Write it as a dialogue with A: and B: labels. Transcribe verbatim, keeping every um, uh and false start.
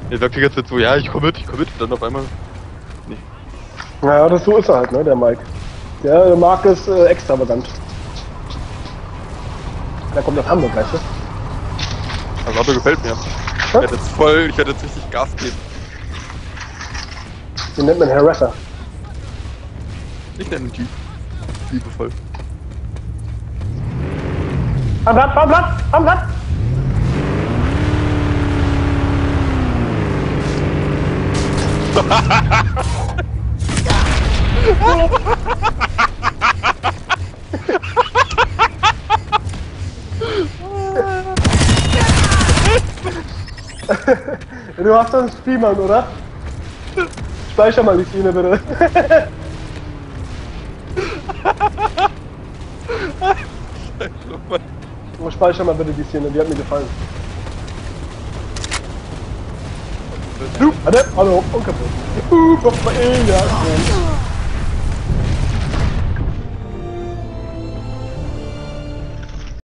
A: Er sagt die ganze Zeit so, ja, ich komme mit, ich komme mit, dann auf einmal. Nee.
B: Naja, das so ist er halt, ne, der Mike. Der mag es äh, extravagant. Der kommt aus Hamburg, weißt du?
A: Das Auto gefällt mir. Ich werde jetzt voll, ich werde jetzt richtig Gas geben.
B: Den nennt man Harasser.
A: Ich nenne ihn Jeep. Liebevoll.
B: Am Blatt, am Blatt, am Blatt! Du hast doch einen Streamer, oder? Speicher mal die Szene bitte. Oh, speicher mal bitte die Szene, die hat mir gefallen. Du, warte, hallo, und kaputt. Uh, kommt mal in, ja.